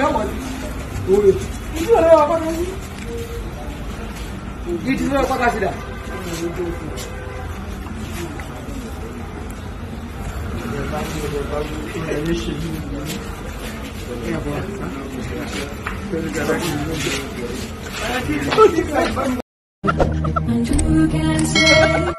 我，对，你这来吧，你这个挂哪去的？ And who can say